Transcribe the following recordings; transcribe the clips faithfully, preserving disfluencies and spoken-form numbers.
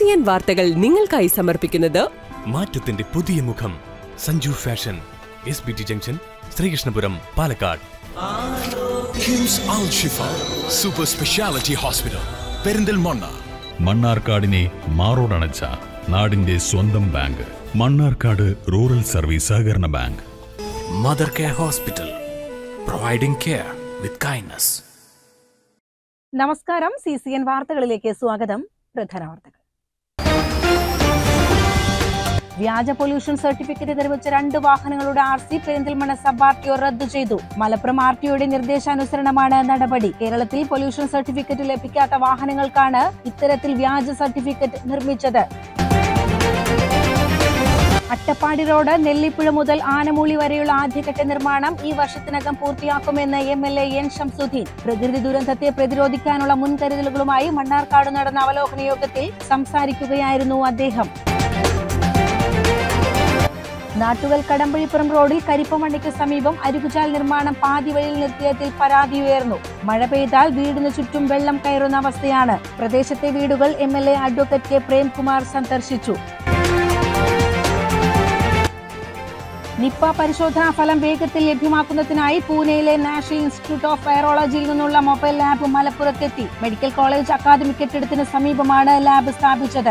C N വാർത്തകൾ നിങ്ങൾക്കായി സമർപ്പിക്കുന്നത് മാറ്റത്തിന്റെ പുതിയ മുഖം Sanju fashion, S B T junction, Sreekrishnapuram, Palakkad. KIMS Al Shifa super speciality hospital, Perinthalmanna. മണ്ണാർക്കാടിനെ മാറോടണച്ച നാടിന്റെ സ്വന്തം ബാങ്ക്, മണ്ണാർക്കാട് റൂറൽ സർവീസ് സഹകരണ bank. Mother care hospital, providing care with kindness. നമസ്കാരം, സി സി എൻ വാർത്തകളിലേക്ക് സ്വാഗതം. പ്രധാന വാർത്തകൾ. വ്യാജ പൊല്യൂഷൻ സർട്ടിഫിക്കറ്റ് നിർമ്മിച്ച രണ്ട് വാഹനങ്ങളുടെ R C Perinthalmanna sub R T O റദ്ദു ചെയ്തു. മലപ്പുറം ആർ ടി ഒയുടെ നിർദ്ദേശാനുസരണമാണ് നടപടി. കേരളത്തിൽ പൊല്യൂഷൻ സർട്ടിഫിക്കറ്റ് ലഭിക്കാത്ത വാഹനങ്ങൾക്കാണ് ഇത്തരത്തിൽ വ്യാജ സർട്ടിഫിക്കറ്റ് നിർമ്മിച്ചത്. അട്ടപ്പാടി റോഡ് നെല്ലിപ്പുഴ മുതൽ ആനമൂളി വരെയുള്ള ആദ്യഘട്ട നിർമ്മാണം ഈ വർഷത്തിനകം പൂർത്തിയാക്കുമെന്ന് M L A N Shamsuddin. പ്രകൃതി ദുരന്തത്തെ പ്രതിരോധിക്കാനുള്ള മുൻകരുതലുകളുമായി മണ്ണാർക്കാട് നടന്ന അവലോകന യോഗത്തിൽ സംസാരിക്കുകയായിരുന്നു അദ്ദേഹം. നാട്ടുകൽ കടമ്പഴിപ്പുറം റോഡിൽ കരിപ്പമണ്ണിക്ക് സമീപം അരുകുചാൽ നിർമ്മാണം പാതി വഴിയിൽ നിർത്തിയതിൽ പരാതി ഉയർന്നു. മഴ പെയ്താൽ വീടിനു ചുറ്റും വെള്ളം കയറുന്ന അവസ്ഥയാണ്. പ്രദേശത്തെ വീടുകൾ M L A advocate K Premkumar സന്ദർശിച്ചു. നിപ്പ പരിശോധനാ ഫലം വേഗത്തിൽ ലഭ്യമാക്കുന്നതിനായി പൂനെയിലെ നാഷണൽ ഇൻസ്റ്റിറ്റ്യൂട്ട് ഓഫ് വൈറോളജിയിൽ നിന്നുള്ള മൊബൈൽ ലാബ് മലപ്പുറത്തെത്തി. മെഡിക്കൽ കോളേജ് അക്കാദമിക് കെട്ടിടത്തിന് സമീപമാണ് ലാബ് സ്ഥാപിച്ചത്.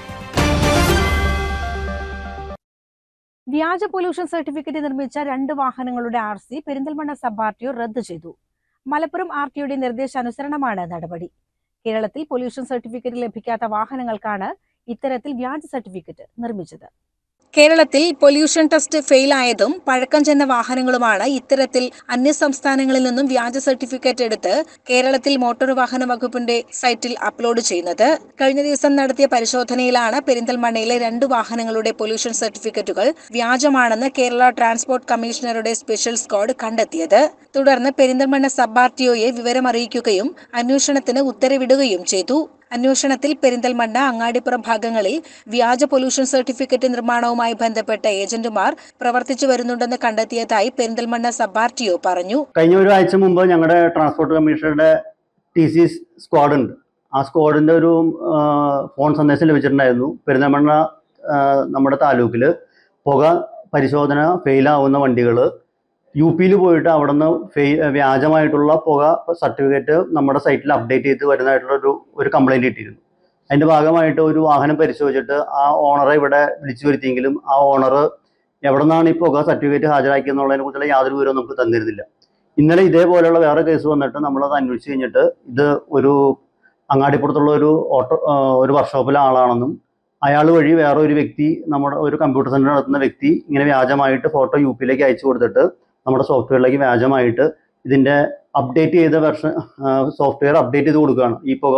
വ്യാജ പൊല്യൂഷൻ സർട്ടിഫിക്കറ്റ് നിർമ്മിച്ച രണ്ട് വാഹനങ്ങളുടെ R C Perinthalmanna sub R T O റദ്ദു ചെയ്തു. മലപ്പുറം ആർ ടി ഒയുടെ നിർദ്ദേശാനുസരണമാണ് നടപടി. കേരളത്തിൽ പൊല്യൂഷൻ സർട്ടിഫിക്കറ്റ് ലഭിക്കാത്ത വാഹനങ്ങൾക്കാണ് ഇത്തരത്തിൽ വ്യാജ സർട്ടിഫിക്കറ്റ് നിർമ്മിച്ചത്. കേരളത്തിൽ പൊല്യൂഷൻ ടെസ്റ്റ് ഫെയിലായതും പഴക്കം ചെന്ന വാഹനങ്ങളുമാണ് ഇത്തരത്തിൽ അന്യ സംസ്ഥാനങ്ങളിൽ നിന്നും വ്യാജ സർട്ടിഫിക്കറ്റ് എടുത്ത് കേരളത്തിൽ മോട്ടോർ വാഹന വകുപ്പിന്റെ സൈറ്റിൽ അപ്ലോഡ് ചെയ്യുന്നത്. കഴിഞ്ഞ ദിവസം നടത്തിയ പരിശോധനയിലാണ് പെരിന്തൽമണ്ണയിലെ രണ്ട് വാഹനങ്ങളുടെ പൊല്യൂഷൻ സർട്ടിഫിക്കറ്റുകൾ വ്യാജമാണെന്ന് കേരള ട്രാൻസ്പോർട്ട് കമ്മീഷണറുടെ സ്പെഷ്യൽ സ്ക്വാഡ് കണ്ടെത്തിയത്. തുടർന്ന് പെരിന്തൽമണ്ണ സബ് ആർ ടി ഒയെ വിവരമറിയിക്കുകയും അന്വേഷണത്തിന് ഉത്തരവിടുകയും ചെയ്തു. അന്വേഷണത്തിൽ പെരിന്തൽമണ്ണ, അങ്ങാടിപ്പുറം ഭാഗങ്ങളിൽ വ്യാജ പൊല്യൂഷൻ സർട്ടിഫിക്കറ്റ് നിർമ്മാണവുമായി ബന്ധപ്പെട്ട ഏജന്റുമാർ പ്രവർത്തിച്ചു വരുന്നുണ്ടെന്ന് കണ്ടെത്തിയതായി Perinthalmanna sub R T O പറഞ്ഞു. കഴിഞ്ഞ ഒരു ആഴ്ച മുമ്പ് ഞങ്ങളുടെ ട്രാൻസ്പോർട്ട് കമ്മീഷണറുടെ ടി സി സ്ക്വാഡ് ഉണ്ട്. ആ സ്ക്വാഡിന്റെ ഒരു ഫോൺ സന്ദേശം ലഭിച്ചിട്ടുണ്ടായിരുന്നു. പെരിന്തൽമണ്ണ നമ്മുടെ താലൂക്കിൽ പുക പരിശോധന ഫെയിലാവുന്ന വണ്ടികൾ യു പിയിൽ പോയിട്ട് അവിടെ നിന്ന് ഫെയി വ്യാജമായിട്ടുള്ള പുക സർട്ടിഫിക്കറ്റ് നമ്മുടെ സൈറ്റിൽ അപ്ഡേറ്റ് ചെയ്ത് വരുന്നതായിട്ടുള്ള ഒരു ഒരു കംപ്ലൈൻറ്റ് കിട്ടിയിരുന്നു. അതിൻ്റെ ഭാഗമായിട്ട് ഒരു വാഹനം പരിശോധിച്ചിട്ട് ആ ഓണറെ ഇവിടെ വിളിച്ചു വരുത്തിയെങ്കിലും ആ ഓണർ എവിടെ നിന്നാണ് ഈ പുക സർട്ടിഫിക്കറ്റ് ഹാജരാക്കിയെന്നുള്ളതിനെ കുറിച്ചുള്ള യാതൊരു വിവരവും നമുക്ക് തന്നിരുന്നില്ല. ഇന്നലെ ഇതേപോലെയുള്ള വേറെ കേസ് വന്നിട്ട് നമ്മളത് അന്വേഷിച്ച് കഴിഞ്ഞിട്ട് ഇത് ഒരു അങ്ങാടിപ്പുറത്തുള്ള ഒരു ഓട്ടോ ഒരു വർക്ക്ഷോപ്പിലെ ആളാണെന്നും അയാൾ വഴി വേറെ ഒരു വ്യക്തി, നമ്മുടെ ഒരു കമ്പ്യൂട്ടർ സെൻ്റർ നടത്തുന്ന വ്യക്തി ഇങ്ങനെ വ്യാജമായിട്ട് ഫോട്ടോ യു പിയിലേക്ക് അയച്ചു കൊടുത്തിട്ട് നമ്മുടെ സോഫ്റ്റ്വെയറിലേക്ക് വ്യാജമായിട്ട് ഇതിൻ്റെ അപ്ഡേറ്റ് ചെയ്ത വെർഷൻ സോഫ്റ്റ്വെയർ അപ്ഡേറ്റ് ചെയ്ത് കൊടുക്കുകയാണ്. ഈ പുക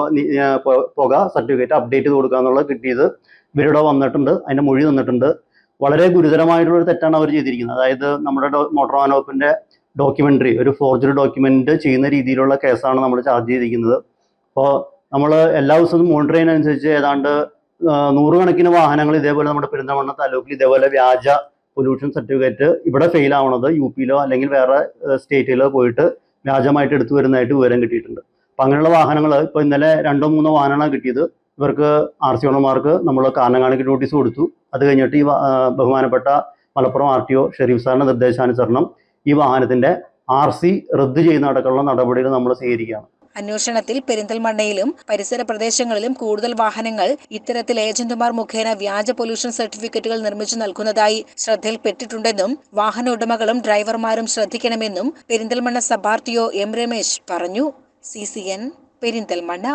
പുക സർട്ടിഫിക്കറ്റ് അപ്ഡേറ്റ് ചെയ്ത് കൊടുക്കുക എന്നുള്ളത് കിട്ടിയത് ഇവരുടെ വന്നിട്ടുണ്ട്. അതിൻ്റെ മൊഴി തന്നിട്ടുണ്ട്. വളരെ ഗുരുതരമായിട്ടുള്ളൊരു തെറ്റാണ് അവർ ചെയ്തിരിക്കുന്നത്. അതായത് നമ്മുടെ മോട്ടോർ വാഹന വകുപ്പിൻ്റെ ഡോക്യുമെൻ്ററി, ഒരു ഫോർജറി ഡോക്യുമെൻ്റ് ചെയ്യുന്ന രീതിയിലുള്ള കേസാണ് നമ്മൾ ചാർജ് ചെയ്തിരിക്കുന്നത്. അപ്പോൾ നമ്മൾ എല്ലാ ദിവസവും മോണിറ്റർ ചെയ്യുന്നതനുസരിച്ച് ഏതാണ്ട് നൂറുകണക്കിന് വാഹനങ്ങൾ ഇതേപോലെ നമ്മുടെ പെരിന്തൽമണ്ണ താലൂക്കിൽ ഇതേപോലെ വ്യാജ പൊല്യൂഷൻ സർട്ടിഫിക്കറ്റ് ഇവിടെ ഫെയിൽ ആവണത് യു പിയിലോ അല്ലെങ്കിൽ വേറെ സ്റ്റേറ്റിലോ പോയിട്ട് വ്യാജമായിട്ട് എടുത്തു വരുന്നതായിട്ട് വിവരം കിട്ടിയിട്ടുണ്ട്. അപ്പം അങ്ങനെയുള്ള വാഹനങ്ങൾ ഇപ്പോൾ ഇന്നലെ രണ്ടോ മൂന്നോ വാഹനങ്ങളാണ് കിട്ടിയത്. ഇവർക്ക് ആർ സി ഓണർമാർക്ക് നമ്മൾ കാരണം കാണിക്കൽ നോട്ടീസ് കൊടുത്തു. അത് കഴിഞ്ഞിട്ട് ഈ ബഹുമാനപ്പെട്ട Malappuram R T O Sherif സാറിൻ്റെ നിർദ്ദേശാനുസരണം ഈ വാഹനത്തിൻ്റെ ആർ സി റദ്ദ് ചെയ്യുന്ന അടക്കമുള്ള നടപടികൾ നമ്മൾ സ്വീകരിക്കുകയാണ്. അന്വേഷണത്തിൽ പെരിന്തൽമണ്ണയിലും പരിസര പ്രദേശങ്ങളിലും കൂടുതൽ വാഹനങ്ങൾ ഇത്തരത്തിൽ ഏജന്റുമാർ മുഖേന വ്യാജ പൊല്യൂഷൻ സർട്ടിഫിക്കറ്റുകൾ നിർമ്മിച്ചു നൽകുന്നതായി ശ്രദ്ധയിൽപ്പെട്ടിട്ടുണ്ടെന്നും വാഹന ഉടമകളും ഡ്രൈവർമാരും ശ്രദ്ധിക്കണമെന്നും Perinthalmanna sub R T O M Ramesh പറഞ്ഞു. C C N Perinthalmanna.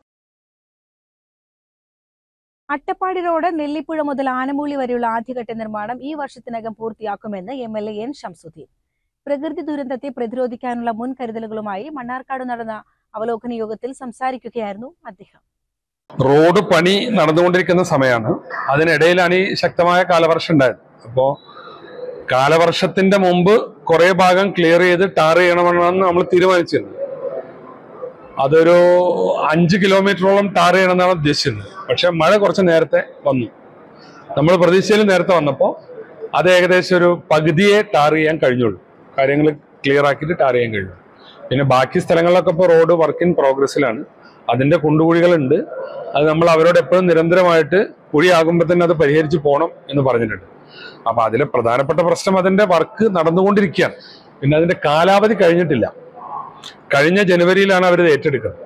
Attappadi road Nellippuzha മുതൽ ആനമൂളി വരെയുള്ള ആദ്യഘട്ട നിർമ്മാണം ഈ വർഷത്തിനകം പൂർത്തിയാക്കുമെന്ന് M L A N Shamsuddin. പ്രകൃതി ദുരന്തത്തെ പ്രതിരോധിക്കാനുള്ള മുൻകരുതലുകളുമായി മണ്ണാർക്കാട് നടന്ന അവലോകന യോഗത്തിൽ സംസാരിക്കുകയായിരുന്നു അദ്ദേഹം. റോഡ് പണി നടന്നുകൊണ്ടിരിക്കുന്ന സമയമാണ്. അതിനിടയിലാണ് ഈ ശക്തമായ കാലവർഷം ഉണ്ടായത്. അപ്പോൾ കാലവർഷത്തിന്റെ മുമ്പ് കുറെ ഭാഗം ക്ലിയർ ചെയ്ത് ടാർ ചെയ്യണമെന്നാണ് നമ്മൾ തീരുമാനിച്ചിരുന്നത്. അതൊരു അഞ്ച് കിലോമീറ്ററോളം ടാർ ചെയ്യണമെന്നാണ് ഉദ്ദേശിച്ചിരുന്നത്. പക്ഷെ മഴ കുറച്ച് നേരത്തെ വന്നു. നമ്മൾ പ്രതീക്ഷയിൽ നേരത്തെ വന്നപ്പോൾ അത് ഏകദേശം ഒരു പകുതിയെ ടാർ ചെയ്യാൻ കഴിഞ്ഞുള്ളൂ. കാര്യങ്ങൾ ക്ലിയർ ആക്കിയിട്ട് ടാർ ചെയ്യാൻ കഴിഞ്ഞു. പിന്നെ ബാക്കി സ്ഥലങ്ങളിലൊക്കെ ഇപ്പോൾ റോഡ് വർക്ക് ഇൻ പ്രോഗ്രസ്സിലാണ്. അതിൻ്റെ കുണ്ടുകുഴികളുണ്ട്. അത് നമ്മൾ അവരോട് എപ്പോഴും നിരന്തരമായിട്ട് കുഴിയാകുമ്പോൾ തന്നെ അത് പരിഹരിച്ച് പോകണം എന്ന് പറഞ്ഞിട്ടുണ്ട്. അപ്പം അതിലെ പ്രധാനപ്പെട്ട പ്രശ്നം അതിൻ്റെ വർക്ക് നടന്നുകൊണ്ടിരിക്കുകയാണ്. പിന്നെ അതിൻ്റെ കാലാവധി കഴിഞ്ഞിട്ടില്ല. കഴിഞ്ഞ ജനുവരിയിലാണ് അവരത് ഏറ്റെടുക്കുന്നത്.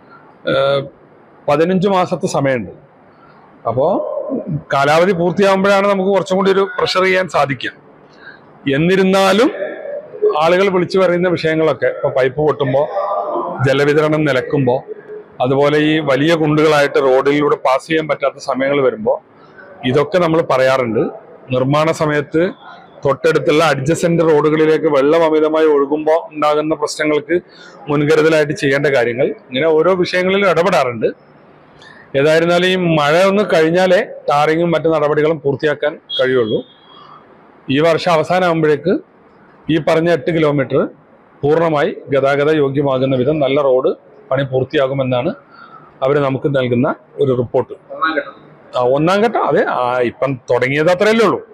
പതിനഞ്ച് മാസത്തെ സമയമുണ്ട്. അപ്പോൾ കാലാവധി പൂർത്തിയാകുമ്പോഴാണ് നമുക്ക് കുറച്ചും കൂടി ഒരു പ്രഷർ ചെയ്യാൻ സാധിക്കുക. എന്നിരുന്നാലും ആളുകൾ വിളിച്ചു പറയുന്ന വിഷയങ്ങളൊക്കെ ഇപ്പോൾ പൈപ്പ് പൊട്ടുമ്പോൾ, ജലവിതരണം നിലക്കുമ്പോൾ, അതുപോലെ ഈ വലിയ കുണ്ടുകളായിട്ട് റോഡിലൂടെ പാസ് ചെയ്യാൻ പറ്റാത്ത സമയങ്ങൾ വരുമ്പോൾ ഇതൊക്കെ നമ്മൾ പറയാറുണ്ട്. നിർമ്മാണ സമയത്ത് തൊട്ടടുത്തുള്ള അഡ്ജസന്റ് റോഡുകളിലേക്ക് വെള്ളം അമിതമായി ഒഴുകുമ്പോൾ ഉണ്ടാകുന്ന പ്രശ്നങ്ങൾക്ക് മുൻകരുതലായിട്ട് ചെയ്യേണ്ട കാര്യങ്ങൾ, ഇങ്ങനെ ഓരോ വിഷയങ്ങളിലും ഇടപെടാറുണ്ട്. ഏതായിരുന്നാലും ഈ മഴ ഒന്ന് കഴിഞ്ഞാലേ ടാറിങ്ങും മറ്റു നടപടികളും പൂർത്തിയാക്കാൻ കഴിയുള്ളൂ. ഈ വർഷം അവസാനമാകുമ്പോഴേക്ക് ഈ പറഞ്ഞ എട്ട് കിലോമീറ്റർ പൂർണ്ണമായി ഗതാഗത യോഗ്യമാകുന്ന വിധം നല്ല റോഡ് പണി പൂർത്തിയാകുമെന്നാണ് അവർ നമുക്ക് നൽകുന്ന ഒരു റിപ്പോർട്ട്. ഒന്നാം ഘട്ടം അതെ, ഇപ്പം തുടങ്ങിയത് അത്രയല്ലേ ഉള്ളൂ,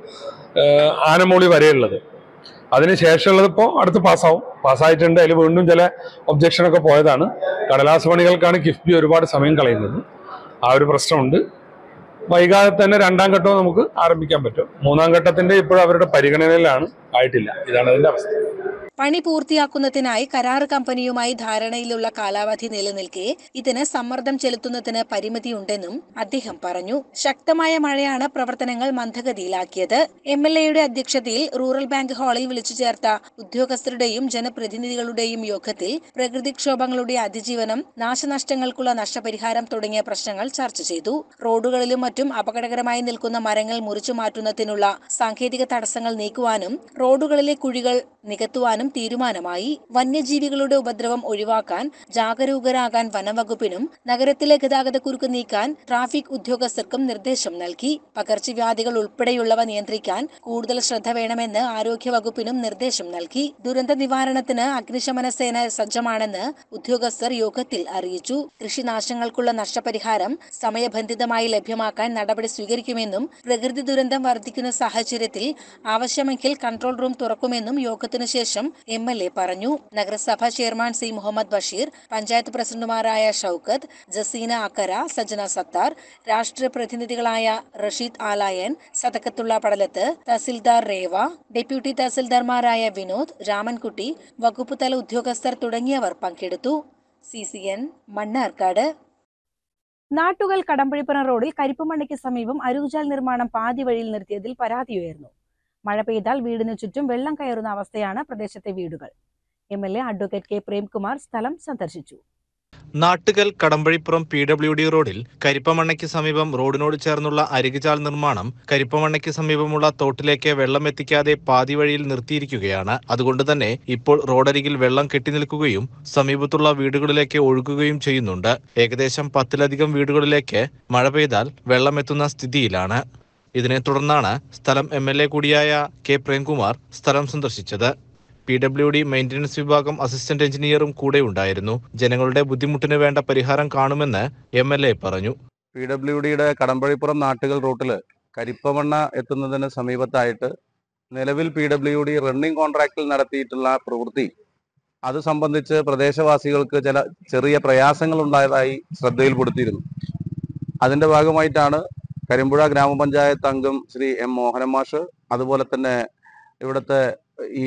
ആനമൂളി വരെയുള്ളത്. അതിന് ശേഷമുള്ളത് ഇപ്പോൾ അടുത്ത് പാസ്സാവും, പാസ്സായിട്ടുണ്ട്. അതിൽ വീണ്ടും ചില ഒബ്ജക്ഷനൊക്കെ പോയതാണ്. കടലാസ് പണികൾക്കാണ് കിഫ്ബി ഒരുപാട് സമയം കളയുന്നത്. ആ ഒരു പ്രശ്നമുണ്ട്. വൈകാതെ തന്നെ രണ്ടാം ഘട്ടവും നമുക്ക് ആരംഭിക്കാൻ പറ്റും. മൂന്നാം ഘട്ടത്തിന്റെ ഇപ്പോഴും അവരുടെ പരിഗണനയിലാണ്, ആയിട്ടില്ല. ഇതാണ് അതിന്റെ അവസ്ഥ. പണി പൂർത്തിയാക്കുന്നതിനായി കരാർ കമ്പനിയുമായി ധാരണയിലുള്ള കാലാവധി നിലനിൽക്കെ ഇതിന് സമ്മർദ്ദം ചെലുത്തുന്നതിന് പരിമിതിയുണ്ടെന്നും അദ്ദേഹം പറഞ്ഞു. ശക്തമായ മഴയാണ് പ്രവർത്തനങ്ങൾ മന്ദഗതിയിലാക്കിയത്. എം എൽ എയുടെ അധ്യക്ഷതയിൽ റൂറൽ ബാങ്ക് ഹാളിൽ വിളിച്ചു ചേർത്ത ഉദ്യോഗസ്ഥരുടെയും ജനപ്രതിനിധികളുടെയും യോഗത്തിൽ പ്രകൃതിക്ഷോഭങ്ങളുടെ അതിജീവനം, നാശനഷ്ടങ്ങൾക്കുള്ള നഷ്ടപരിഹാരം തുടങ്ങിയ പ്രശ്നങ്ങൾ ചർച്ച ചെയ്തു. റോഡുകളിലും മറ്റും അപകടകരമായി നിൽക്കുന്ന മരങ്ങൾ മുറിച്ചു മാറ്റുന്നതിനുള്ള സാങ്കേതിക തടസ്സങ്ങൾ നീക്കുവാനും റോഡുകളിലെ കുഴികൾ നികത്തുവാനും തീരുമാനമായി. വന്യജീവികളുടെ ഉപദ്രവം ഒഴിവാക്കാൻ ജാഗരൂകരാകാൻ വനംവകുപ്പിനും നഗരത്തിലെ ഗതാഗതക്കുരുക്ക് നീക്കാൻ ട്രാഫിക് ഉദ്യോഗസ്ഥർക്കും നിർദ്ദേശം നൽകി. പകർച്ചവ്യാധികൾ ഉൾപ്പെടെയുള്ളവ നിയന്ത്രിക്കാൻ കൂടുതൽ ശ്രദ്ധ വേണമെന്ന് ആരോഗ്യവകുപ്പിനും നിർദ്ദേശം നൽകി. ദുരന്ത നിവാരണത്തിന് അഗ്നിശമന സേന സജ്ജമാണെന്ന് ഉദ്യോഗസ്ഥർ യോഗത്തിൽ അറിയിച്ചു. കൃഷിനാശങ്ങൾക്കുള്ള നഷ്ടപരിഹാരം സമയബന്ധിതമായി ലഭ്യമാക്കാൻ നടപടി സ്വീകരിക്കുമെന്നും പ്രകൃതി ദുരന്തം വർദ്ധിക്കുന്ന സാഹചര്യത്തിൽ ആവശ്യമെങ്കിൽ കൺട്രോൾ റൂം തുറക്കുമെന്നും യോഗത്തിനു ശേഷം എം എൽ എ പറഞ്ഞു. നഗരസഭാ ചെയർമാൻ സി മുഹമ്മദ് ബഷീർ, പഞ്ചായത്ത് പ്രസിഡന്റുമാരായ ഷൌക്കത്ത്, ജസീന അക്കര, സജന സത്താർ, രാഷ്ട്രീയ പ്രതിനിധികളായ റഷീദ് ആലായൻ, സദക്കത്തുള്ള പടലത്ത്, തഹസിൽദാർ രേവ, ഡെപ്യൂട്ടി തഹസിൽദാർമാരായ വിനോദ്, രാമൻകുട്ടി, വകുപ്പുതല ഉദ്യോഗസ്ഥർ തുടങ്ങിയവർ പങ്കെടുത്തു. C C N Mannarkkad. Nattukal Kadampazhipuram റോഡിൽ കരിപ്പുമണ്ണയ്ക്ക് സമീപം അരൂജാൽ നിർമ്മാണം പാതി വഴിയിൽ നിർത്തിയതിൽ പരാതിയുയർന്നു. മഴ പെയ്താൽ വീടിനു ചുറ്റും വെള്ളം കയറുന്ന അവസ്ഥയാണ് പ്രദേശത്തെ വീടുകൾ. M L A advocate K Premkumar സ്ഥലം സന്ദർശിച്ചു. Nattukal Kadampazhipuram P W D road കരിപ്പമണ്ണയ്ക്ക് സമീപം റോഡിനോട് ചേർന്നുള്ള അരികുചാൽ നിർമ്മാണം കരിപ്പമണ്ണയ്ക്ക് സമീപമുള്ള തോട്ടിലേക്ക് വെള്ളം എത്തിക്കാതെ പാതി വഴിയിൽ നിർത്തിയിരിക്കുകയാണ്. അതുകൊണ്ട് തന്നെ ഇപ്പോൾ റോഡരികിൽ വെള്ളം കെട്ടിനിൽക്കുകയും സമീപത്തുള്ള വീടുകളിലേക്ക് ഒഴുകുകയും ചെയ്യുന്നുണ്ട്. ഏകദേശം പത്തിലധികം വീടുകളിലേക്ക് മഴ പെയ്താൽ വെള്ളം എത്തുന്ന സ്ഥിതിയിലാണ്. ഇതിനെ തുടർന്നാണ് സ്ഥലം എം എൽ എ കൂടിയായ കെ പ്രേംകുമാർ സ്ഥലം സന്ദർശിച്ചത്. പി ഡബ്ല്യു ഡി മെയിന്റനൻസ് വിഭാഗം അസിസ്റ്റന്റ് എഞ്ചിനീയറും കൂടെ ഉണ്ടായിരുന്നു. ജനങ്ങളുടെ ബുദ്ധിമുട്ടിന് വേണ്ട പരിഹാരം കാണുമെന്ന് എം എൽ എ പറഞ്ഞു. പി ഡബ്ല്യു ഡിയുടെ കടമ്പഴിപ്പുറം നാട്ടുകൾ റൂട്ടിൽ കരിപ്പമണ്ണ എത്തുന്നതിന് സമീപത്തായിട്ട് നിലവിൽ പി ഡബ്ല്യു ഡി റണ്ണിംഗ് കോൺട്രാക്റ്റിൽ നടത്തിയിട്ടുള്ള പ്രവൃത്തി, അത് സംബന്ധിച്ച് പ്രദേശവാസികൾക്ക് ചില ചെറിയ പ്രയാസങ്ങൾ ഉണ്ടായതായി ശ്രദ്ധയിൽപ്പെടുത്തിയിരുന്നു. അതിന്റെ ഭാഗമായിട്ടാണ് കരിമ്പുഴ ഗ്രാമപഞ്ചായത്ത് അംഗം ശ്രീ എം മോഹനൻ മാഷ്, അതുപോലെ തന്നെ ഇവിടുത്തെ ഈ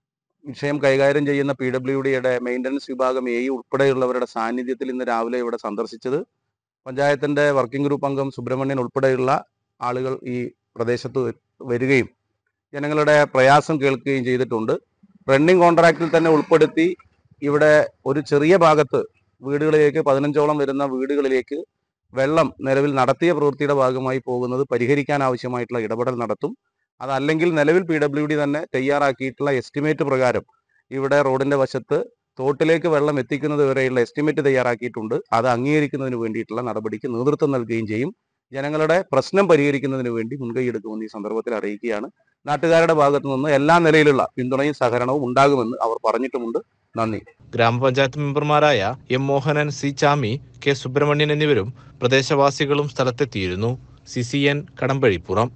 വിഷയം കൈകാര്യം ചെയ്യുന്ന പി ഡബ്ല്യു ഡിയുടെ മെയിൻ്റനൻസ് വിഭാഗം എ ഉൾപ്പെടെയുള്ളവരുടെ സാന്നിധ്യത്തിൽ ഇന്ന് രാവിലെ ഇവിടെ സന്ദർശിച്ചത്. പഞ്ചായത്തിന്റെ വർക്കിംഗ് ഗ്രൂപ്പ് അംഗം സുബ്രഹ്മണ്യൻ ഉൾപ്പെടെയുള്ള ആളുകൾ ഈ പ്രദേശത്ത് വരികയും ജനങ്ങളുടെ പ്രയാസം കേൾക്കുകയും ചെയ്തിട്ടുണ്ട്. റണ്ണിംഗ് കോൺട്രാക്റ്റിൽ തന്നെ ഉൾപ്പെടുത്തി ഇവിടെ ഒരു ചെറിയ ഭാഗത്ത് വീടുകളിലേക്ക് പതിനഞ്ചോളം വരുന്ന വീടുകളിലേക്ക് വെള്ളം നിലവിൽ നടത്തിയ പ്രവൃത്തിയുടെ ഭാഗമായി പോകുന്നത് പരിഹരിക്കാൻ ആവശ്യമായിട്ടുള്ള ഇടപെടൽ നടത്തും. അതല്ലെങ്കിൽ നിലവിൽ പി ഡബ്ല്യു ഡി തന്നെ തയ്യാറാക്കിയിട്ടുള്ള എസ്റ്റിമേറ്റ് പ്രകാരം ഇവിടെ റോഡിന്റെ വശത്ത് തോട്ടിലേക്ക് വെള്ളം എത്തിക്കുന്നത് വരെയുള്ള എസ്റ്റിമേറ്റ് തയ്യാറാക്കിയിട്ടുണ്ട്. അത് അംഗീകരിക്കുന്നതിന് വേണ്ടിയിട്ടുള്ള നടപടിക്ക് നേതൃത്വം നൽകുകയും ചെയ്യും. ജനങ്ങളുടെ പ്രശ്നം പരിഹരിക്കുന്നതിന് വേണ്ടി മുൻകൈയെടുക്കുമെന്ന് ഈ സന്ദർഭത്തിൽ അറിയിക്കുകയാണ്. നാട്ടുകാരുടെ ഭാഗത്തു നിന്ന് എല്ലാ നിലയിലുള്ള പിന്തുണയും സഹകരണവും ഉണ്ടാകുമെന്ന് അവർ പറഞ്ഞിട്ടുമുണ്ട്. നന്ദി. ഗ്രാമപഞ്ചായത്ത് മെമ്പർമാരായ M Mohanan, C Chami, K Subrahmanyan എന്നിവരും പ്രദേശവാസികളും സ്ഥലത്തെത്തിയിരുന്നു. C C N Kadampazhipuram.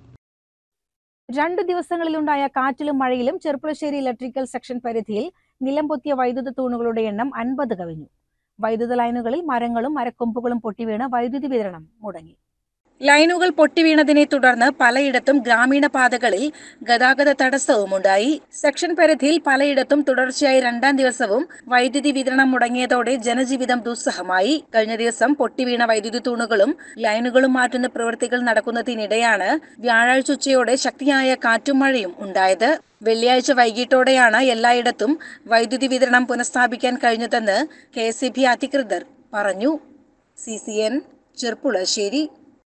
രണ്ടു ദിവസങ്ങളിലുണ്ടായ കാറ്റിലും മഴയിലും ചെർപ്പുളശ്ശേരി ഇലക്ട്രിക്കൽ സെക്ഷൻ പരിധിയിൽ നിലംപൊത്തിയ വൈദ്യുത തൂണുകളുടെ എണ്ണം അൻപത് കവിഞ്ഞു. വൈദ്യുത ലൈനുകളിൽ മരങ്ങളും മരക്കൊമ്പുകളും പൊട്ടിവീണ് വൈദ്യുതി വിതരണം മുടങ്ങി. ലൈനുകൾ പൊട്ടിവീണതിനെ തുടർന്ന് പലയിടത്തും ഗ്രാമീണ പാതകളിൽ ഗതാഗത തടസ്സവുമുണ്ടായി. സെക്ഷൻ പരിധിയിൽ പലയിടത്തും തുടർച്ചയായി രണ്ടാം ദിവസവും വൈദ്യുതി വിതരണം മുടങ്ങിയതോടെ ജനജീവിതം ദുസ്സഹമായി. കഴിഞ്ഞ ദിവസം പൊട്ടിവീണ വൈദ്യുതി തൂണുകളും ലൈനുകളും മാറ്റുന്ന പ്രവൃത്തികൾ നടക്കുന്നതിനിടെയാണ് വ്യാഴാഴ്ച ഉച്ചയോടെ ശക്തിയായ കാറ്റും മഴയും ഉണ്ടായത്. വെള്ളിയാഴ്ച വൈകിട്ടോടെയാണ് എല്ലായിടത്തും വൈദ്യുതി വിതരണം പുനഃസ്ഥാപിക്കാൻ കഴിഞ്ഞതെന്ന് കെ എസ് ഇ ബി അധികൃതർ പറഞ്ഞു. C C N Cherpulassery.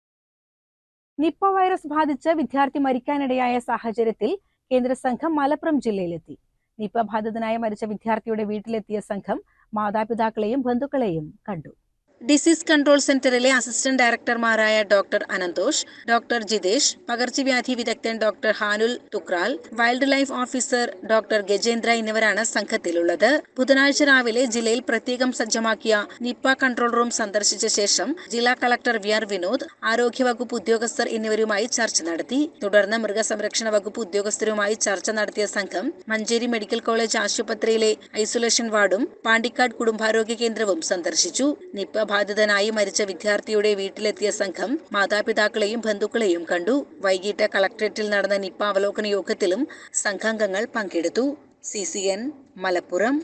Nipah virus ബാധിച്ച് വിദ്യാർത്ഥി മരിക്കാനിടയായ സാഹചര്യത്തിൽ കേന്ദ്ര സംഘം മലപ്പുറം ജില്ലയിലെത്തി. നിപ്പ ബാധിതനായ മരിച്ച വിദ്യാർത്ഥിയുടെ വീട്ടിലെത്തിയ സംഘം മാതാപിതാക്കളെയും ബന്ധുക്കളെയും കണ്ടു. ഡിസീസ് കൺട്രോൾ സെന്ററിലെ അസിസ്റ്റന്റ് ഡയറക്ടർമാരായ ഡോക്ടർ അനന്തോഷ്, ഡോക്ടർ ജിതേഷ്, പകർച്ചവ്യാധി വിദഗ്ധൻ doctor Hanul Tukral, wildlife officer doctor Gajendra എന്നിവരാണ് സംഘത്തിലുള്ളത്. ബുധനാഴ്ച രാവിലെ ജില്ലയിൽ പ്രത്യേകം സജ്ജമാക്കിയ നിപ്പ കൺട്രോൾ റൂം സന്ദർശിച്ച ശേഷം ജില്ലാ കളക്ടർ വി ആർ വിനോദ്, ആരോഗ്യവകുപ്പ് ഉദ്യോഗസ്ഥർ എന്നിവരുമായി ചർച്ച നടത്തി. തുടർന്ന് മൃഗസംരക്ഷണ വകുപ്പ് ഉദ്യോഗസ്ഥരുമായി ചർച്ച നടത്തിയ സംഘം മഞ്ചേരി മെഡിക്കൽ കോളേജ് ആശുപത്രിയിലെ ഐസൊലേഷൻ വാർഡും പാണ്ടിക്കാട് കുടുംബാരോഗ്യ കേന്ദ്രവും സന്ദർശിച്ചു. നിപ്പ ബാധിതനായി മരിച്ച വിദ്യാർത്ഥിയുടെ വീട്ടിലെത്തിയ സംഘം മാതാപിതാക്കളെയും ബന്ധുക്കളെയും കണ്ടു. വൈകിട്ട് കളക്ടറേറ്റിൽ നടന്ന നിപ്പ അവലോകന യോഗത്തിലും സംഘാംഗങ്ങൾ പങ്കെടുത്തു. C C N Malappuram.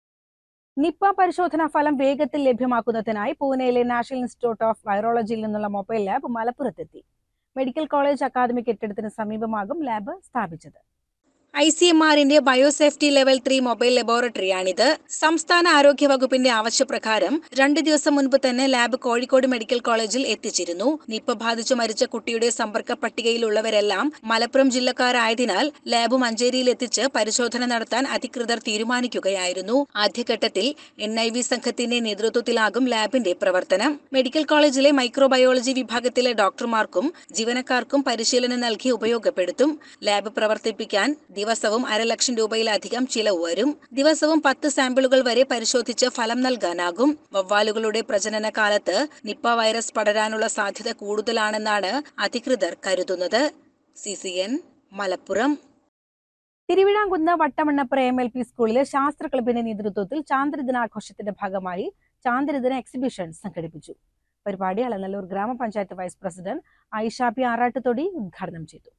Nipah പരിശോധനാ ഫലം വേഗത്തിൽ ലഭ്യമാക്കുന്നതിനായി പൂനെയിലെ നാഷണൽ ഇൻസ്റ്റിറ്റ്യൂട്ട് ഓഫ് വൈറോളജിയിൽ നിന്നുള്ള മൊബൈൽ ലാബ് മലപ്പുറത്തെത്തി. മെഡിക്കൽ കോളേജ് അക്കാദമി കെട്ടിടത്തിന് സമീപമാകും ലാബ് സ്ഥാപിച്ചത്. ഐ സി എം ആറിന്റെ ബയോസേഫ്റ്റി ലെവൽ ത്രീ മൊബൈൽ ലബോറട്ടറിയാണിത്. സംസ്ഥാന ആരോഗ്യ വകുപ്പിന്റെ ആവശ്യപ്രകാരം രണ്ട് ദിവസം മുൻപ് തന്നെ ലാബ് കോഴിക്കോട് മെഡിക്കൽ കോളേജിൽ എത്തിച്ചിരുന്നു. നിപ്പ ബാധിച്ചു മരിച്ച കുട്ടിയുടെ സമ്പർക്ക പട്ടികയിലുള്ളവരെല്ലാം മലപ്പുറം ജില്ലക്കാരായതിനാൽ ലാബ് മഞ്ചേരിയിൽ എത്തിച്ച് പരിശോധന നടത്താൻ അധികൃതർ തീരുമാനിക്കുകയായിരുന്നു. ആദ്യഘട്ടത്തിൽ എൻ ഐ വി സംഘത്തിന്റെ നേതൃത്വത്തിലാകും ലാബിന്റെ പ്രവർത്തനം. മെഡിക്കൽ കോളേജിലെ മൈക്രോബയോളജി വിഭാഗത്തിലെ ഡോക്ടർമാർക്കും ജീവനക്കാർക്കും പരിശീലനം നൽകി ഉപയോഗപ്പെടുത്തും. ലാബ് പ്രവർത്തിപ്പിക്കാൻ ദിവസവും അരലക്ഷം രൂപയിലധികം ചിലവ് വരും. ദിവസവും പത്ത് സാമ്പിളുകൾ വരെ പരിശോധിച്ച് ഫലം നൽകാനാകും. വവ്വാലുകളുടെ പ്രജനന കാലത്ത് നിപ്പ വൈറസ് പടരാനുള്ള സാധ്യത കൂടുതലാണെന്നാണ് അധികൃതർ കരുതുന്നത്. C C N Malappuram. Thiruvizhamkunnu Vattamannapura M L P സ്കൂളിലെ ശാസ്ത്ര ക്ലബിന്റെ നേതൃത്വത്തിൽ ചാന്ദ്രദിനാഘോഷത്തിന്റെ ഭാഗമായി ചാന്ദ്രദിന എക്സിബിഷൻ സംഘടിപ്പിച്ചു. പരിപാടി അലനല്ലൂർ ഗ്രാമപഞ്ചായത്ത് വൈസ് പ്രസിഡന്റ് ഐഷാബി ആറാട്ടുതൊടി ഉദ്ഘാടനം ചെയ്തു.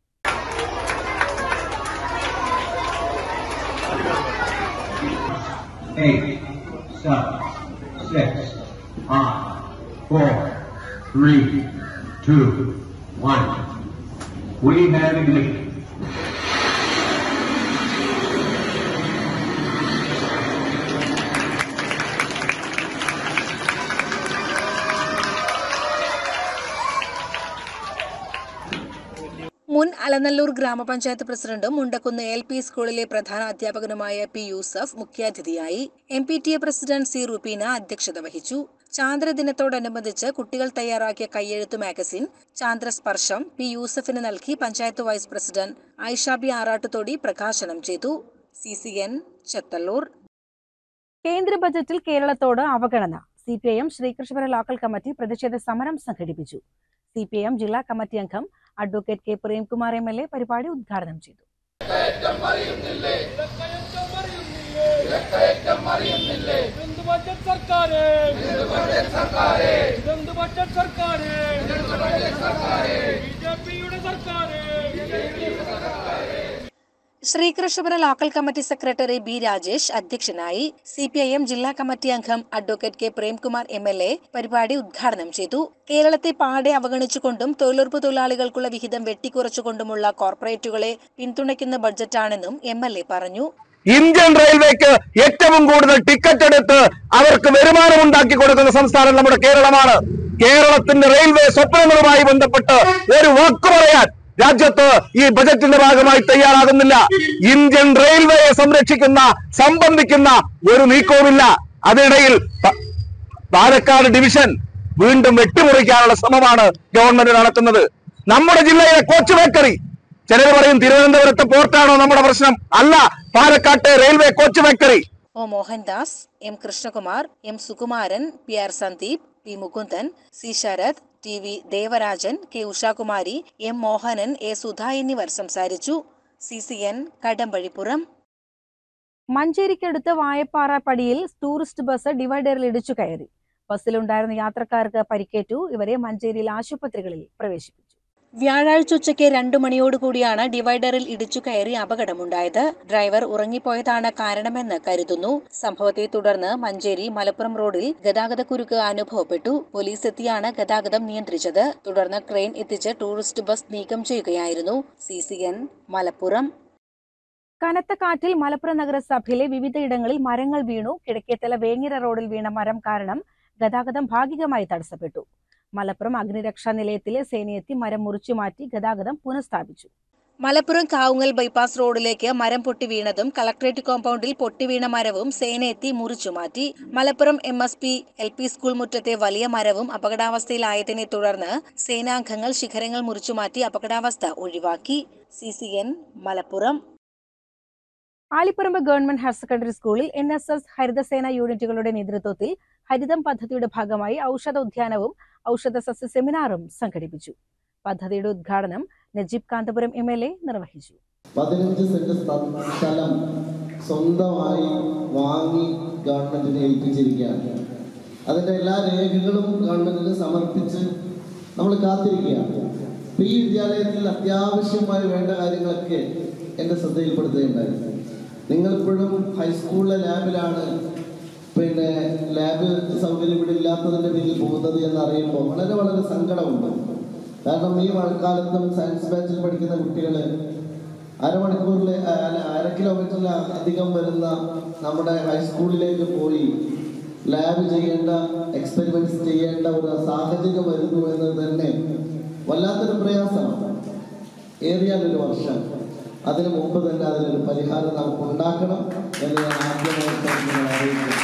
Eight, seven, six, five, four, three, two, one. We have ignition. മുൻ അലനല്ലൂർ ഗ്രാമപഞ്ചായത്ത് പ്രസിഡന്റും മുണ്ടക്കുന്ന് എൽ പി സ്കൂളിലെ പ്രധാന അധ്യാപകനുമായ പി യൂസഫ് മുഖ്യാതിഥിയായി. M P T A president C Rubeena അധ്യക്ഷത വഹിച്ചു. ചാന്ദ്രദിനത്തോടനുബന്ധിച്ച് കുട്ടികൾ തയ്യാറാക്കിയ കയ്യെഴുത്ത് മാഗസിൻ ചാന്ദ്രസ്പർശം പി യൂസഫിന് നൽകി പഞ്ചായത്ത് വൈസ് പ്രസിഡന്റ് ഐഷാബി ആറാട്ടുതൊടി പ്രകാശനം ചെയ്തു. C C N Chethallur. കേന്ദ്ര ബജറ്റിൽ കേരളത്തോട് അവഗണന. C P I M Sreekrishnapuram local committee പ്രതിഷേധ സമരം സംഘടിപ്പിച്ചു. സി പി ഐ എം ജില്ലാ കമ്മിറ്റി അംഗം advocate K Premkumar M L A പരിപാടി ഉദ്ഘാടനം ചെയ്തു. Sreekrishnapuram local committee secretary B Rajesh അധ്യക്ഷനായി. സി പി ഐ എം ജില്ലാ കമ്മിറ്റി അംഗം advocate K Premkumar M L A പരിപാടി ഉദ്ഘാടനം ചെയ്തു. കേരളത്തെ പാടെ അവഗണിച്ചുകൊണ്ടും തൊഴിലുറപ്പ് തൊഴിലാളികൾക്കുള്ള വിഹിതം വെട്ടിക്കുറച്ചുകൊണ്ടുമുള്ള കോർപ്പറേറ്റുകളെ പിന്തുണയ്ക്കുന്ന ബഡ്ജറ്റാണെന്നും എം എൽ എ പറഞ്ഞു. ഇന്ത്യൻ റെയിൽവേക്ക് ഏറ്റവും കൂടുതൽ ടിക്കറ്റ് എടുത്ത് അവർക്ക് വരുമാനം ഉണ്ടാക്കി കൊടുക്കുന്ന സംസ്ഥാനം നമ്മുടെ കേരളമാണ്. കേരളത്തിന്റെ റെയിൽവേ സ്വപ്നങ്ങളുമായി ബന്ധപ്പെട്ട് ഒരു വാക്ക് പറയാൻ രാജ്യത്ത് ഈ ബജറ്റിന്റെ ഭാഗമായി തയ്യാറാകുന്നില്ല. ഇന്ത്യൻ റെയിൽവേയെ സംരക്ഷിക്കുന്ന സംബന്ധിക്കുന്ന ഒരു നീക്കവുമില്ല. അതിനിടയിൽ പാലക്കാട് ഡിവിഷൻ വീണ്ടും വെട്ടിമുറിക്കാനുള്ള ശ്രമമാണ് ഗവൺമെന്റ് നടത്തുന്നത്. നമ്മുടെ ജില്ലയിലെ കോച്ച് ബേക്കറി, ചിലർ പറയും തിരുവനന്തപുരത്തെ പോർട്ടാണോ നമ്മുടെ പ്രശ്നം, അല്ല, പാലക്കാട്ടെ railway coach bakery. O Mohandas, M Krishnakumar, M Sukumaran, P R Sandeep, P Mukundan, C Sharath, T V Devarajan, K Ushakumari, M Mohanan, A Sudha എന്നിവർ സംസാരിച്ചു. C C N Kadampazhipuram. മഞ്ചേരിക്കടുത്ത് വായപ്പാറ പടിയിൽ ടൂറിസ്റ്റ് ബസ് ഡിവൈഡറിൽ ഇടിച്ചു കയറി. ബസ്സിലുണ്ടായിരുന്ന യാത്രക്കാർക്ക് പരിക്കേറ്റു. ഇവരെ മഞ്ചേരിയിൽ ആശുപത്രികളിൽ പ്രവേശിപ്പിച്ചു. വ്യാഴാഴ്ച ഉച്ചയ്ക്ക് രണ്ടു മണിയോടുകൂടിയാണ് ഡിവൈഡറിൽ ഇടിച്ചു കയറി അപകടമുണ്ടായത്. ഡ്രൈവർ ഉറങ്ങിപ്പോയതാണ് കാരണമെന്ന് കരുതുന്നു. സംഭവത്തെ തുടർന്ന് മഞ്ചേരി മലപ്പുറം റോഡിൽ ഗതാഗതക്കുരുക്ക് അനുഭവപ്പെട്ടു. പോലീസ് എത്തിയാണ് ഗതാഗതം നിയന്ത്രിച്ചത്. തുടർന്ന് ക്രെയിൻ എത്തിച്ച് ടൂറിസ്റ്റ് ബസ് നീക്കം ചെയ്യുകയായിരുന്നു. C C N Malappuram. കനത്ത കാറ്റിൽ മലപ്പുറം നഗരസഭയിലെ വിവിധയിടങ്ങളിൽ മരങ്ങൾ വീണു. കിഴക്കേത്തല വേങ്ങര റോഡിൽ വീണ മരം കാരണം ഗതാഗതം ഭാഗികമായി തടസ്സപ്പെട്ടു. മലപ്പുറം അഗ്നിരക്ഷാ നിലയത്തിലെ സേനയെത്തി മരം മുറിച്ചുമാറ്റി ഗതാഗതം പുനഃസ്ഥാപിച്ചു. മലപ്പുറം കാവുങ്ങൽ ബൈപ്പാസ് റോഡിലേക്ക് മരം പൊട്ടി വീണതും കളക്ടറേറ്റ് കോമ്പൗണ്ടിൽ പൊട്ടിവീണ മരവും സേനയെത്തി മുറിച്ചുമാറ്റി. Malappuram M S P L P school മുറ്റത്തെ വലിയ മരവും അപകടാവസ്ഥയിലായതിനെ തുടർന്ന് സേനാംഗങ്ങൾ ശിഖരങ്ങൾ മുറിച്ചുമാറ്റി അപകടാവസ്ഥ ഒഴിവാക്കി. C C N Malappuram. Alipparamba government higher secondary സ്കൂളിൽ എൻ എസ് എസ് ഹരിതസേന യൂണിറ്റുകളുടെ നേതൃത്വത്തിൽ ഹരിതം പദ്ധതിയുടെ ഭാഗമായി ഔഷധ ഉദ്യാനവും ഔഷധ സസ്യ സെമിനാറും സംഘടിപ്പിച്ചു. പദ്ധതിയുടെ ഉദ്ഘാടനം Najeeb Kanthapuram M L A നിർവഹിച്ചു. പതിനഞ്ച് സെന്റ് സ്ഥലം സ്വന്തമായി വാങ്ങി ഗവൺമെന്റിനെ ഏൽപ്പിച്ചിരിക്കുകയാണ്. അതിന്റെ എല്ലാ രേഖകളും ഗവൺമെന്റിന് സമർപ്പിച്ച് നമ്മൾ കാത്തിരിക്കുകയാണ്. ഈ വിദ്യാലയത്തിൽ അത്യാവശ്യമായി വേണ്ട കാര്യങ്ങളൊക്കെ എന്റെ ശ്രദ്ധയിൽപ്പെടുത്തുകയുണ്ടായിരുന്നു. നിങ്ങളിപ്പോഴും ഹൈസ്കൂളിലെ ലാബിലാണ് പിന്നെ ലാബ് സൗകര്യം ഇവിടെ ഇല്ലാത്തതിൻ്റെ പേരിൽ പോകുന്നത് എന്നറിയുമ്പോൾ വളരെ വളരെ സങ്കടമുണ്ട്. കാരണം ഈ മഴക്കാലത്തും സയൻസ് ബാച്ചിൽ പഠിക്കുന്ന കുട്ടികൾ അരമണിക്കൂറിൽ അര കിലോമീറ്ററിൽ അധികം വരുന്ന നമ്മുടെ ഹൈസ്കൂളിലേക്ക് പോയി ലാബ് ചെയ്യേണ്ട എക്സ്പെരിമെന്റ്സ് ചെയ്യേണ്ട ഒരു സാഹചര്യം വരുന്നു എന്നത് തന്നെ വല്ലാത്തൊരു പ്രയാസമാണ്. ഏറിയാലൊരു വർഷം അതിനു മുമ്പ് തന്നെ അതിനൊരു പരിഹാരം നമുക്ക് ഉണ്ടാക്കണം എന്ന് ഞാൻ ആദ്യമായിട്ട് അറിയിക്കുന്നു.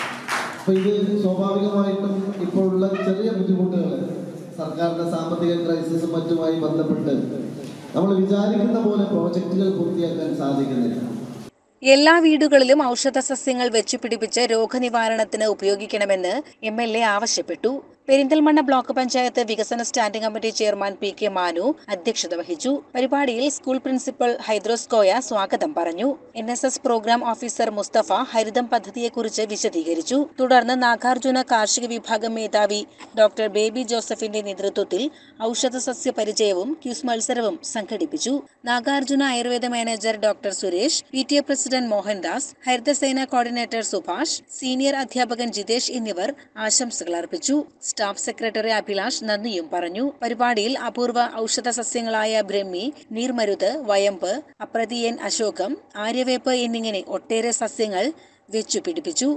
അപ്പൊ ഇത് സ്വാഭാവികമായിട്ടും ഇപ്പോഴുള്ള ചെറിയ ബുദ്ധിമുട്ടുകൾ സർക്കാരിന്റെ സാമ്പത്തിക ക്രൈസിസും മറ്റുമായി ബന്ധപ്പെട്ട് നമ്മൾ വിചാരിക്കുന്ന പോലെ പ്രോജക്റ്റുകൾ പൂർത്തിയാക്കാൻ സാധിക്കുന്നില്ല. എല്ലാ വീടുകളിലും ഔഷധ സസ്യങ്ങൾ വെച്ചുപിടിപ്പിച്ച് രോഗനിവാരണത്തിന് ഉപയോഗിക്കണമെന്ന് എം എൽ എ ആവശ്യപ്പെട്ടു. പെരിന്തൽമണ്ണ ബ്ലോക്ക് പഞ്ചായത്ത് വികസന standing committee chairman P K Manu അധ്യക്ഷത വഹിച്ചു. പരിപാടിയിൽ സ്കൂൾ പ്രിൻസിപ്പൽ ഹൈദ്രോസ്കോയ സ്വാഗതം പറഞ്ഞു. N S S program officer Mustafa Haritham പദ്ധതിയെക്കുറിച്ച് വിശദീകരിച്ചു. തുടർന്ന് നാഗാർജുന കാർഷിക വിഭാഗം മേധാവി ഡോക്ടർ ബേബി ജോസഫിന്റെ നേതൃത്വത്തിൽ ഔഷധ സസ്യ പരിചയവും ക്യൂസ് മത്സരവും സംഘടിപ്പിച്ചു. Nagarjuna Ayurveda manager doctor Suresh, P T A president Mohandas, ഹരിതസേന കോർഡിനേറ്റർ സുഭാഷ്, സീനിയർ അധ്യാപകൻ ജിതേഷ് എന്നിവർ ആശംസകൾ അർപ്പിച്ചു. സ്റ്റാഫ് സെക്രട്ടറി അഭിലാഷ് നന്ദിയും പറഞ്ഞു. പരിപാടിയിൽ അപൂർവ ഔഷധ സസ്യങ്ങളായ ബ്രഹ്മി, നീർമരുത്, വയമ്പ്, അപ്രതിയൻ അശോകം, ആര്യവേപ്പ് എന്നിങ്ങനെ ഒട്ടേറെ സസ്യങ്ങൾ വെച്ചുപിടിപ്പിച്ചു.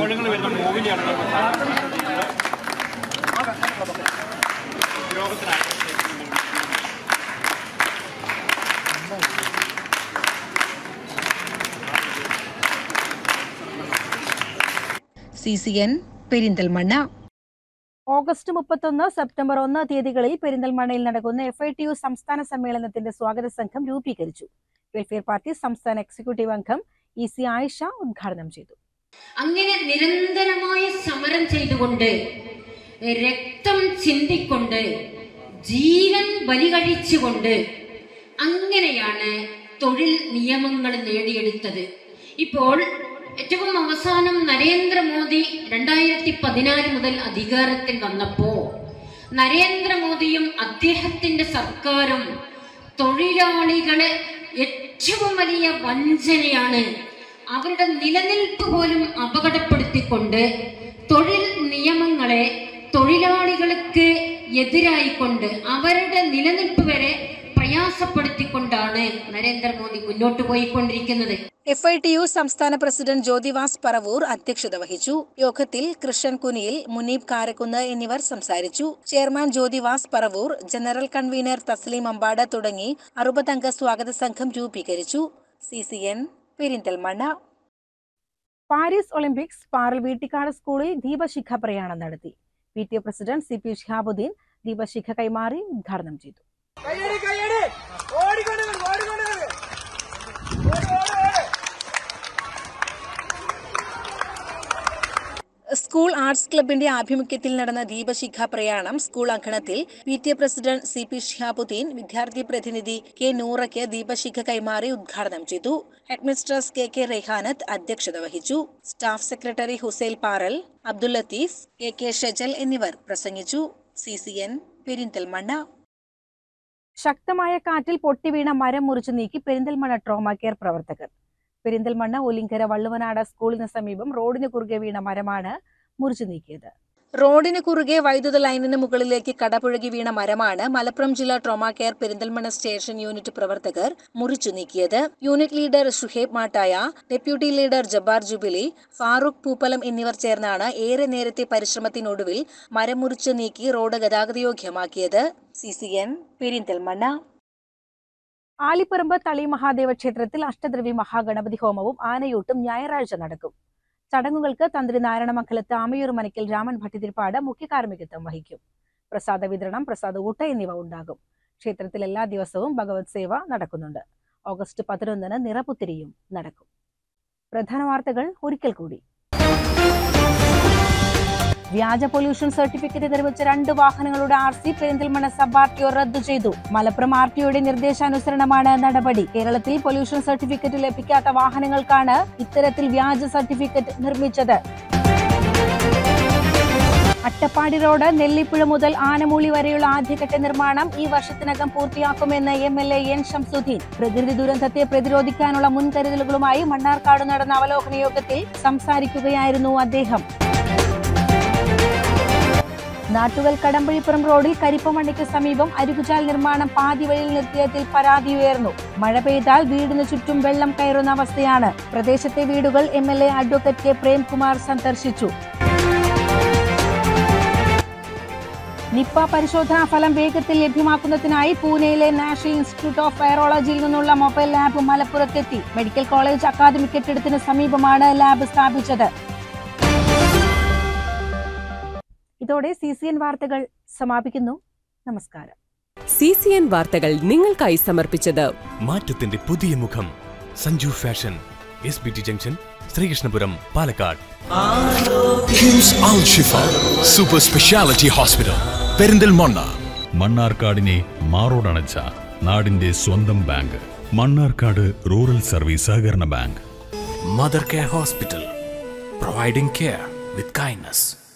C C N Perinthalmanna. August മുപ്പത്തൊന്ന് സെപ്റ്റംബർ ഒന്ന് തീയതികളിൽ പെരിന്തൽമണ്ണയിൽ നടക്കുന്ന എഫ് ഐ ടി യു സംസ്ഥാന സമ്മേളനത്തിന്റെ സ്വാഗത സംഘം രൂപീകരിച്ചു. വെൽഫെയർ പാർട്ടി സംസ്ഥാന എക്സിക്യൂട്ടീവ് അംഗം ഇ സി ആയിഷ ഉദ്ഘാടനം ചെയ്തു. അങ്ങനെ നിരന്തരമായ സമരം ചെയ്തുകൊണ്ട് രക്തം ചിന്തിക്കൊണ്ട് ജീവൻ ബലികഴിച്ചുകൊണ്ട് അങ്ങനെയാണ് തൊഴിൽ നിയമങ്ങൾ നേടിയെടുത്തത്. ഇപ്പോൾ ഏറ്റവും അവസാനം നരേന്ദ്രമോദി രണ്ടായിരത്തി പതിനാല് മുതൽ അധികാരത്തിൽ വന്നപ്പോ നരേന്ദ്രമോദിയും അദ്ദേഹത്തിന്റെ സർക്കാരും തൊഴിലാളികളെ ഏറ്റവും വലിയ വഞ്ചനയാണ്, അവരുടെ നിലനിൽപ്പ് പോലും അപകടപ്പെടുത്തിക്കൊണ്ട് തൊഴിൽ നിയമങ്ങളെ തൊഴിലാളികൾക്ക് എതിരായിക്കൊണ്ട് അവരുടെ നിലനിൽപ്പ് വരെ പ്രയാസപ്പെടുത്തിക്കൊണ്ടാണ് നരേന്ദ്രമോദി മുന്നോട്ട് പോയിക്കൊണ്ടിരിക്കുന്നത്. എഫ് ഐ ടി യു സംസ്ഥാന പ്രസിഡന്റ് ജ്യോതിവാസ് പറവൂർ അധ്യക്ഷത വഹിച്ചു. യോഗത്തിൽ കൃഷ്ണൻ കുനിയിൽ, മുനീബ് കാരക്കുന്ന് എന്നിവർ സംസാരിച്ചു. Chairman Jyothivas Paravur, general convener Thasleem Ambat തുടങ്ങി അറുപതംഗ സ്വാഗത സംഘം രൂപീകരിച്ചു. C C N Perinthalmanna. Paris Olympics Paral Veettikkad സ്കൂളിൽ ദീപശിഖ പ്രയാണം നടത്തി. P T A president C P Shihabuddin ദീപശിഖ കൈമാറി ഉദ്ഘാടനം ചെയ്തു. സ്കൂൾ സ്കൂൾ ആർട്സ് ക്ലബിന്റെ ആഭിമുഖ്യത്തിൽ നടന്ന ദീപശിഖ പ്രയാണം സ്കൂൾ അങ്കണത്തിൽ P T A president C P Shihabuddeen വിദ്യാർത്ഥി പ്രതിനിധി കെ നൂറയ്ക്ക് ദീപശിഖ കൈമാറി ഉദ്ഘാടനം ചെയ്തു. ഹെഡ്മിസ്ട്രസ് കെ കെ റെഹാനത്ത് അധ്യക്ഷത വഹിച്ചു. Staff secretary Husail Paral, Abdul Latheef, K K Shajal എന്നിവർ പ്രസംഗിച്ചു. C C N Perinthalmanna. ശക്തമായ കാറ്റിൽ പൊട്ടിവീണ മരം മുറിച്ചു നീക്കി പെരിന്തൽമണ്ണ ട്രോമ കെയർ പ്രവർത്തകർ. പെരിന്തൽമണ്ണ ഒലിങ്കര വള്ളുവനാട് സ്കൂളിന് സമീപം റോഡിന് കുറുകെ വീണ മരമാണ് മുറിച്ചു നീക്കിയത്. റോഡിന് കുറുകെ വൈദ്യുത ലൈനിന് മുകളിലേക്ക് കടപുഴകി വീണ മരമാണ് മലപ്പുറം ജില്ലാ trauma care Perinthalmanna station unit പ്രവർത്തകർ മുറിച്ചു നീക്കിയത്. Unit leader Shuhaib Mattaya, deputy leader Jabbar Jubili, Farooq Pooppalam എന്നിവർ ചേർന്നാണ് ഏറെ നേരത്തെ പരിശ്രമത്തിനൊടുവിൽ മരം മുറിച്ചു നീക്കി റോഡ് ഗതാഗതയോഗ്യമാക്കിയത്. C C N Perinthalmanna. Alipparamba Thali Mahadeva ക്ഷേത്രത്തിൽ അഷ്ടദ്രവ്യ മഹാഗണപതി ഹോമവും ആനയൂട്ടും ഞായറാഴ്ച നടക്കും. ചടങ്ങുകൾക്ക് തന്ത്രി നാരായണമംഗലത്ത് ആമയൂർ മനക്കൽ രാമൻ ഭട്ടിതിരിപ്പാട് മുഖ്യ കാർമ്മികത്വം വഹിക്കും. പ്രസാദ വിതരണം, പ്രസാദ ഊട്ട എന്നിവ ഉണ്ടാകും. ക്ഷേത്രത്തിൽ എല്ലാ ദിവസവും ഭഗവത് സേവ നടക്കുന്നുണ്ട്. ഓഗസ്റ്റ് പതിനൊന്നിന് നിറപുത്തിരിയും നടക്കും. പ്രധാന വാർത്തകൾ ഒരിക്കൽ കൂടി. വ്യാജ പൊല്യൂഷൻ സർട്ടിഫിക്കറ്റ് നിർമ്മിച്ച രണ്ട് വാഹനങ്ങളുടെ R C Perinthalmanna sub R T O റദ്ദു ചെയ്തു. മലപ്പുറം ആർ ടി ഒയുടെ നിർദ്ദേശാനുസരണമാണ് നടപടി. കേരളത്തിൽ പൊല്യൂഷൻ സർട്ടിഫിക്കറ്റ് ലഭിക്കാത്ത വാഹനങ്ങൾക്കാണ് ഇത്തരത്തിൽ വ്യാജ സർട്ടിഫിക്കറ്റ് നിർമ്മിച്ചത്. അട്ടപ്പാടി റോഡ് നെല്ലിപ്പുഴ മുതൽ ആനമൂളി വരെയുള്ള ആദ്യഘട്ട നിർമ്മാണം ഈ വർഷത്തിനകം പൂർത്തിയാക്കുമെന്ന് M L A N Shamsuddin. പ്രകൃതി ദുരന്തത്തെ പ്രതിരോധിക്കാനുള്ള മുൻകരുതലുകളുമായി മണ്ണാർക്കാട് നടന്ന അവലോകന യോഗത്തിൽ സംസാരിക്കുകയായിരുന്നു അദ്ദേഹം. നാട്ടുകൽ കടമ്പഴിപ്പുറം റോഡിൽ കരിപ്പമണ്ണിക്ക് സമീപം അരുകുചാൽ നിർമ്മാണം പാതി വഴിയിൽ നിർത്തിയതിൽ പരാതി ഉയർന്നു. മഴ പെയ്താൽ വീടിന് ചുറ്റും വെള്ളം കയറുന്ന അവസ്ഥയാണ്. പ്രദേശത്തെ വീടുകൾ M L A advocate K Premkumar സന്ദർശിച്ചു. നിപ്പ പരിശോധനാ ഫലം വേഗത്തിൽ ലഭ്യമാക്കുന്നതിനായി പൂനെയിലെ നാഷണൽ ഇൻസ്റ്റിറ്റ്യൂട്ട് ഓഫ് വൈറോളജിയിൽ നിന്നുള്ള മൊബൈൽ ലാബ് മലപ്പുറത്തെത്തി. മെഡിക്കൽ കോളേജ് അക്കാദമിക് കെട്ടിടത്തിന് സമീപമാണ് ലാബ് സ്ഥാപിച്ചത്. ഇതോടെ സി സി എൻ വാർത്തകൾ സമാപിക്കുന്നു. നമസ്കാരം. സി സി എൻ വാർത്തകൾ നിങ്ങൾക്കായി സമർപ്പിച്ചത് മാറ്റത്തിന്റെ പുതിയ മുഖം Sanju fashion, S B T junction, Sreekrishnapuram, Palakkad. KIMS Al Shifa super speciality hospital Perinthalmanna. മണ്ണാർക്കാടിനെ മാറോടണച്ച നാടിന്റെ സ്വന്തം ബാങ്ക് മണ്ണാർക്കാട് റൂറൽ സർവീസ് സഹകരണ bank. Mother care hospital, providing care with kindness.